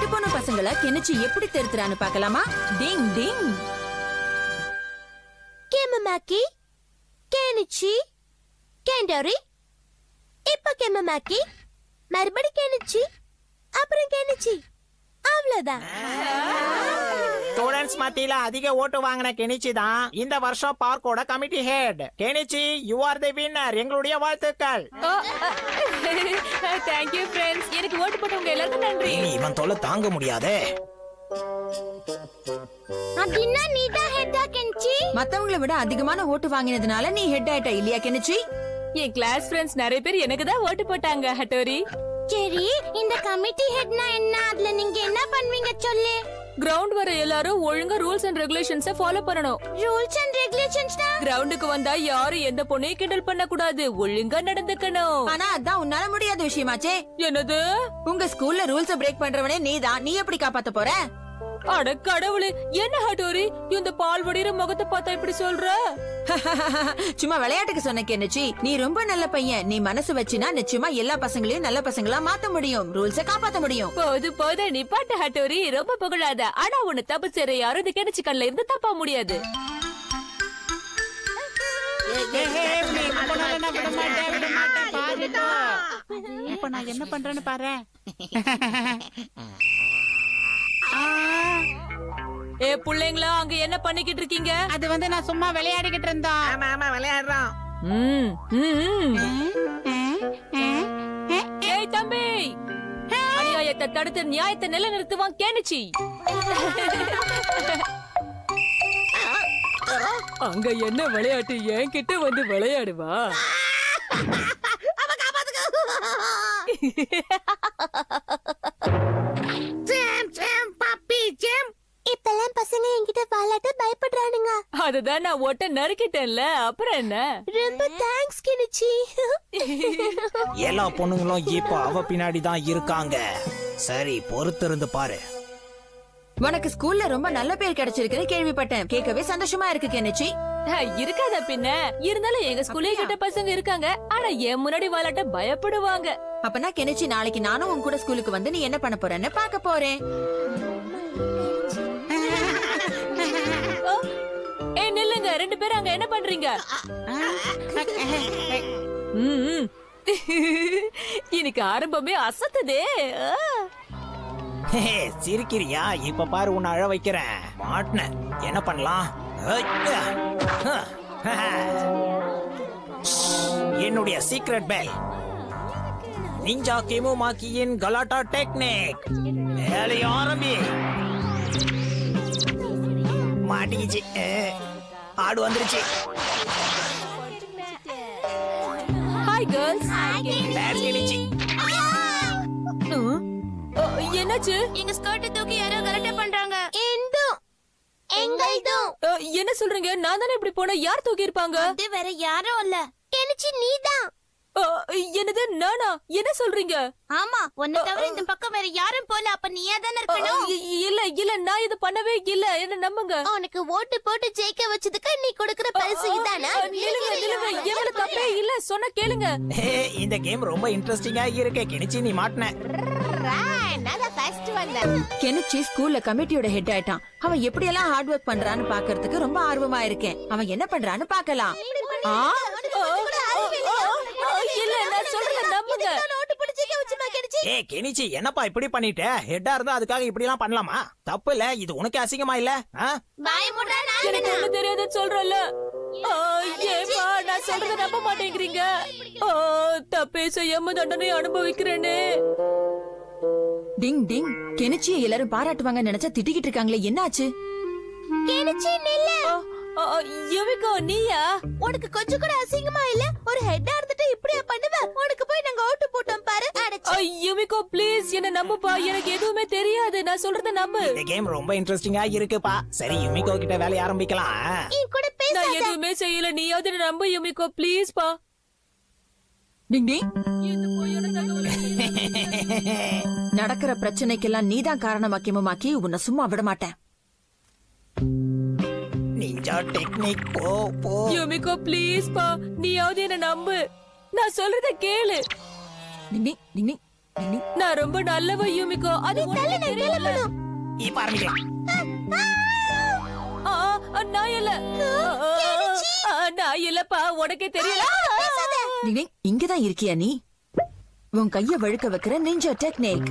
போன பசங்கள கெனிச்சி எப்படி திருத்துறான்னு பார்க்கலாமா? டிங் டிங். கேமமாக்கி, கெனிச்சி, கேண்டரி, இப்ப கேமமாக்கி, மறுபடி கெனிச்சி, அப்புறம் கெனிச்சி. அவ்வளவுதான். ஸ்டூடண்ட்ஸ் மத்தியில அதிக ஓட்டு வாங்கின கெனிச்சி தான் இந்த வருஷம் பார்க்கோட committee head. Kenichi, you are the winner. எங்களுடைய வாழ்த்துக்கள். Thank you friends. எனக்கு ஓட்டு போட்டவங்க எல்லாருக்கும் நன்றி. இவன் தொல்லை தாங்க முடியாதே. அப்படின்னா நீ தான் ஹெட்டா கெனிச்சி? மத்தவங்களை விட அதிகமான ஓட்டு வாங்கினதுனால நீ ஹெட் ஆயிட்ட இல்லையா கெனிச்சி? என் கிளாஸ் ஃப்ரெண்ட்ஸ் நிறைய பேர் எனக்கு தான் ஓட்டு போட்டாங்க ஹட்டோரி. சரி, இந்த கமிட்டி ஹெட்னா என்ன? அதுல நீங்க என்ன பண்ணுவீங்க சொல்லு. கிரவுண்ட் வர எல்லாரும் ஒழுங்கா ரூல்ஸ் அண்ட் ரெகுலேஷன்ஸை ஃபாலோ பண்ணணும். ரூல்ஸ் அண்ட் ரெகுலேஷன்ஸ்னா கிரவுண்டுக்கு வந்தா யாரும் எந்த பொண்ணையும் கிண்டல் பண்ண கூடாது, ஒழுங்கா நடந்துக்கணும். ஆனா அதான் உன்னால முடியாத விஷயமாச்சே. என்னது? உங்க ஸ்கூல்ல ரூல்ஸ் பிரேக் பண்றவனே நீதான். நீ எப்படி காப்பாத்த போற? அட கடவுளே, என்ன ஹட்டோரி இந்த பால் வடிற முகத்தை பார்த்தா இப்படி சொல்ற? சும்மா விளையாட்டுக்கு சொன்ன கெனிச்சி. நீ ரொம்ப நல்ல பையன். நீ மனசு வச்சினா நிச்சயமா எல்லா பசங்களையும் நல்ல பசங்களா மாத்த முடியும். ரூல்ஸ காப்பாத்த முடியும். போது நீ பாட்டு ஹட்டோரி, ரொம்ப புகழாத. ஆனா உன்னை தப்பு செய்ற யாரும் இந்த கெனிச்சி கண்ணுல இருந்து தப்பா முடியாது. இப்ப நான் என்ன பண்றேன்னு பாரு. ஏ புள்ளைங்களா, அங்க என்ன பண்ணிக்கிட்டு இருக்கீங்க? அது வந்து நான் சும்மா விளையாடிக்கிட்டு இருந்தோம். ஆமா ஆமா விளையாடுறோம். ஏய் தம்பி, அநியாயத்தை தடுத்து நியாயத்தை நிலைநிறுத்துவான் கெனிச்சி. அங்க என்ன விளையாட்டு? என்கிட்ட வந்து விளையாடுவா. இப்பெல்லாம் பசங்க என்கிட்ட விளையாட்ட பயப்படுறானுங்க. அதுதான் நான் ஓட்ட நறுக்கிட்டேன்ல, அப்புறம் என்ன? ரொம்ப தேங்க்ஸ் கெனிச்சி. எல்லா பொண்ணுங்களும் இப்ப அவ பின்னாடி தான் இருக்காங்க. சரி, பொறுத்திருந்து பாரு. உனக்கு ஸ்கூல்ல ரொம்ப நல்ல பேர் கிடைச்சிருக்குன்னு கேள்விப்பட்டேன். கேட்கவே சந்தோஷமா இருக்கு கெனிச்சி. இருக்காதா பின்ன? இருந்தாலும் எங்க ஸ்கூல்ல கிட்ட பசங்க இருக்காங்க, ஆனா என் முன்னாடி விளையாட்ட பயப்படுவாங்க. அப்பனா கெனிச்சி, நாளைக்கு நானும் உன் கூட ஸ்கூலுக்கு வந்து நீ என்ன பண்ண போறேன்னு பாக்க போறேன். ஏய் நில்லுங்க, ரெண்டு பேரும் அங்க என்ன பண்றீங்க? எனக்கு ஆரம்பமே அசத்துதே. சிரிக்கிறியா? இப்ப பாரு, உன்னை அழ வைக்கிறேன். மாட்டின என்ன பண்ணலாம்? என்னுடைய சீக்ரெட் பெல், நிஞ்சா கேமோமாக்கியின் கலாட்டா டெக்னிக். வேலைய ஆரம்பி. மாட்டிக்கிச்சு. ஆடு வந்துருச்சு. Hi girls. பேட்ச் கிழிச்சு. என்னாச்சு? எங்க ஸ்கர்ட் தூக்கி யாரோ கரெக்ட் பண்றாங்க. எங்கள்தும். என்ன சொல்றீங்க? நான் தானே இப்படி போனா யார் தூக்கி இருப்பாங்க? அது வேற யாரும் இல்ல கெனிச்சி, நீதான். என்னது நானா? என்ன சொல்றீங்க? ஆமா, உன்னை தவிர இந்த பக்கம் வேற யாரும் போல. அப்ப நீயா தானே இருக்கணும். இல்ல நான் இது பண்ணவே இல்ல, என்ன நம்புங்க. உனக்கு ஓட்டு போட்டு ஜெயிக்க வச்சதுக்கு நீ கொடுக்கிற பரிசு இதானா? நில்லுங்க, எவ்வளவு தப்பே இல்ல, சொன்ன கேளுங்க. இந்த கேம் ரொம்ப இன்ட்ரெஸ்டிங்கா இருக்கு. கெனிச்சி, நீ மாட்டின. கெனிச்சி ஸ்கூல்ல கமிட்டியோட ஹெட் ஆயிட்டான். அவன் எப்படி எல்லாம் ஹார்ட் ஒர்க் பண்றான்னு பாக்குறதுக்கு ரொம்ப ஆர்வமா இருக்கேன். அவன் என்ன பண்றான்னு பாக்கலாம். இல்ல நான் சொல்றத நம்புங்க. ஏய் கெனிச்சி, என்னப்பா இப்படி பண்ணிட்ட? ஹெட்டா இருந்தா அதுக்காக இப்படி எல்லாம் பண்ணலாமா? தப்பு இல்ல. இது உனக்கு அசிங்கமா இல்ல? எனக்கு ஒண்ணு தெரியாதுன்னு சொல்றல. ஏப்பா நான் சொல்றத நம்ப மாட்டேங்கிறீங்க. தப்பே செய்யாம தண்டனை அனுபவிக்கிறேனே. டிங் டிங். கெனிச்சியை எல்லாரும் பாராட்டுவாங்க நினைச்சா திட்டிக்கிட்டு இருக்காங்களே, என்னாச்சு? கெனிச்சி நில்லு. யுமிகோ, நீயா? உனக்கு கொஞ்சம் கூட அசிங்கமா இல்ல? ஒரு ஹெட்டா இருந்துட்டு இப்படியா பண்ணுவ? உனக்கு போய் நாங்க ஓட்டு போட்டோம் பாரு. யுமிகோ ப்ளீஸ் என்ன நம்புப்பா, எனக்கு எதுவுமே தெரியாது, நான் சொல்றத நம்பு. இந்த கேம் ரொம்ப இன்ட்ரெஸ்டிங்கா இருக்குப்பா. சரி, யுமிகோ கிட்ட வேலைய ஆரம்பிக்கலாம். என் கூட பேசாத. நான் எதுவுமே செய்யல, நீயாவது நம்பு யுமிகோ ப்ளீஸ் பா. டிங் டிங். நடக்கிற பிரச்சனைக்கெல்லாம் நீதான் காரணமாக்கி உன்னை சும்மா விட மாட்டேன். Ninja technique. போ யுமிகோ ப்ளீஸ் பா, நீயாவது என்ன நம்பு, நான் சொல்றத கேளு. டிங் டிங். நான் ரொம்ப நல்லவ யூமிகோ. அது உனக்கு தெரியல. இப்ப ஆரம்பிக்கலாம். நான் இல்ல. நான் இல்லப்பா, உனக்கே தெரியல. இங்கதான் இருக்கியா நீ? உன் கைய வழுக்க வைக்கிற நிஞ்சா டெக்னிக்.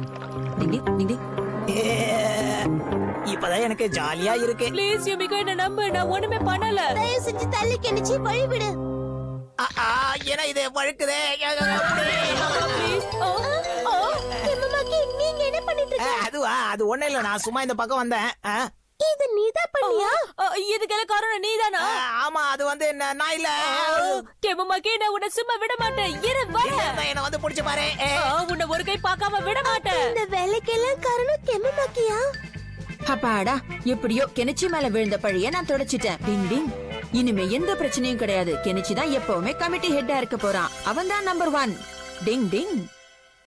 இப்பதான் எனக்கு ஜாலியா இருக்கு. ப்ளீஸ் யூமிகோ, என்ன நம்பு. நான் ஒண்ணுமே பண்ணல. தயவு செஞ்சு தள்ளி கெனிச்சி வழிவிடு. ஏன்னா இது வழுக்குதே. ப்ளீஸ். கெமமாக்கி, நீங்க என்ன பண்ணிட்டு இருக்கீங்க? அதுவா, அது ஒண்ணு இல்ல. நான் சும்மா இந்த பக்கம் வந்தேன். இது நீதான் பண்ணியா? இதுக்கெல்லாம் காரணம் நீதானா? ஆமா, அது வந்து நான் இல்ல. கெமமாக்கி, நான் உன்னை சும்மா விட மாட்டேன். இரு வரேன். என்ன வந்து புடிச்சு பாரு. உன்னை ஒரு கை பார்க்காம விட மாட்டேன். இந்த வேலைக்கெல்லாம் காரணம் கெமமாக்கியா? அப்பாடா, எப்படியோ கெனிச்சி மேல விழுந்த பழிய நான் தொடச்சிட்டேன். டிங் டிங். இனிமே எந்த பிரச்சனையும் கிடையாது. கெனிச்சி தான் எப்பவுமே கமிட்டி ஹெட்டா இருக்க போறான். அவன் தான் நம்பர் 1. டிங் டிங்.